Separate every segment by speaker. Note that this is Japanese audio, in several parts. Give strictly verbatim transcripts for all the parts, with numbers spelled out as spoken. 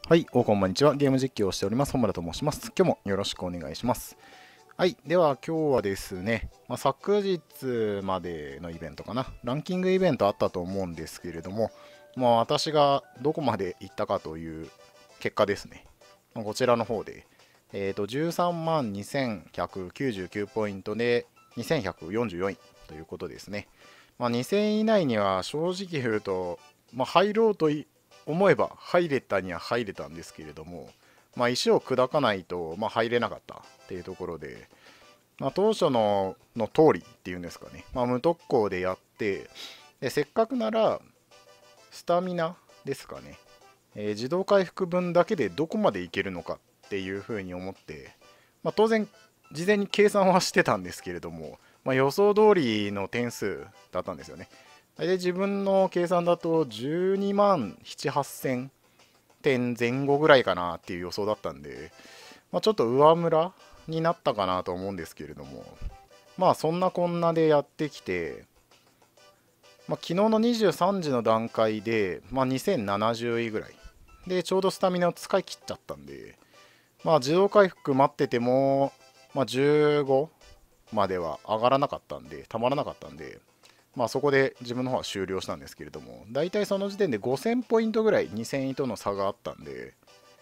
Speaker 1: はい、おこんばんにちは。ゲーム実況をしております。本村と申します。今日もよろしくお願いします。はい、では今日はですね、まあ、昨日までのイベントかな、ランキングイベントあったと思うんですけれども、まあ、私がどこまで行ったかという結果ですね。まあ、こちらの方で、えー、とじゅうさんまんにせんひゃくきゅうじゅうきゅうポイントでにせんひゃくよんじゅうよんいということですね。まあ、にせんい以内には正直言うと、まあ、入ろうと思えば入れたには入れたんですけれども、まあ、石を砕かないと、まあ、入れなかったっていうところで、まあ、当初のの通りっていうんですかね、まあ、無特攻でやって、でせっかくならスタミナですかね、えー自動回復分だけでどこまでいけるのかっていうふうに思って、まあ、当然事前に計算はしてたんですけれども、まあ、予想通りの点数だったんですよね。で自分の計算だとじゅうにまんなな、はっせん点前後ぐらいかなっていう予想だったんで、まあ、ちょっと上村になったかなと思うんですけれども、まあそんなこんなでやってきて、まあ、昨日のにじゅうさんじの段階で、まあ、にせんななじゅういぐらいでちょうどスタミナを使い切っちゃったんで、まあ自動回復待ってても、まあ、じゅうごまでは上がらなかったんで、たまらなかったんで、まあそこで自分の方は終了したんですけれども、だいたいその時点でごせんポイントぐらいにせんいとの差があったんで、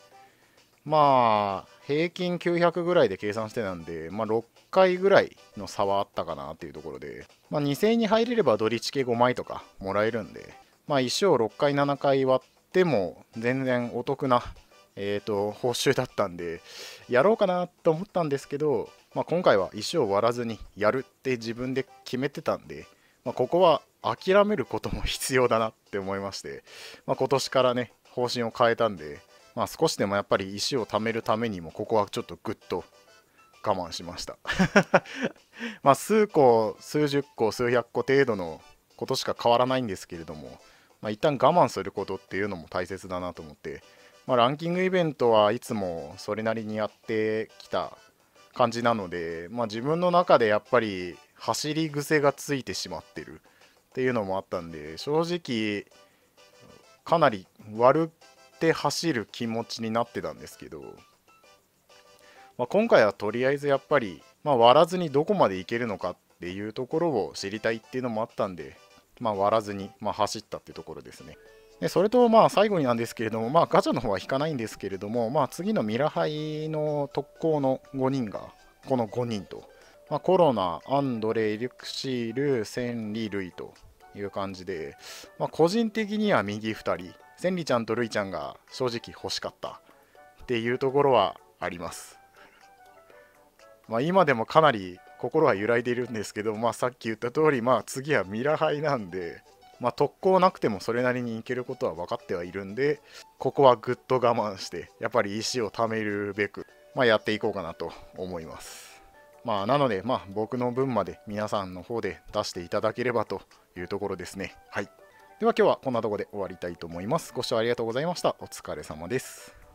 Speaker 1: まあ平均きゅうひゃくぐらいで計算してたんで、まあろっかいぐらいの差はあったかなっていうところで、まあにせんいに入れればドリチケごまいとかもらえるんで、まあ石をろっかいななかい割っても全然お得なえーと報酬だったんで、やろうかなと思ったんですけど、まあ、今回は石を割らずにやるって自分で決めてたんで、まあ、ここは諦めることも必要だなって思いまして、まあ、今年からね方針を変えたんで、まあ、少しでもやっぱり石を貯めるためにもここはちょっとグッと我慢しましたまあ数個数十個数百個程度のことしか変わらないんですけれども、まあ、一旦我慢することっていうのも大切だなと思って、まあ、ランキングイベントはいつもそれなりにやってきた感じなので、まあ、自分の中でやっぱり走り癖がついてしまってるっていうのもあったんで、正直かなり割って走る気持ちになってたんですけど、まあ、今回はとりあえずやっぱり、まあ、割らずにどこまでいけるのかっていうところを知りたいっていうのもあったんで、まあ、割らずに、まあ、走ったっていうところですね。でそれとまあ最後になんですけれども、まあ、ガチャの方は引かないんですけれども、まあ、次のミラハイの特攻のごにんがこのごにんと、まあ、コロナ、アンドレ、リュクシール、センリ、ルイという感じで、まあ、個人的には右ふたり、センリちゃんとルイちゃんが正直欲しかったっていうところはあります。まあ、今でもかなり心は揺らいでいるんですけど、まあ、さっき言った通り、まあ、次はミラハイなんで、まあ、特攻なくてもそれなりにいけることは分かってはいるんで、ここはぐっと我慢してやっぱり石を貯めるべく、まあ、やっていこうかなと思います。まあ、なので、まあ、僕の分まで皆さんの方で出していただければというところですね。はい。では今日はこんなところで終わりたいと思います。ご視聴ありがとうございました。お疲れ様です。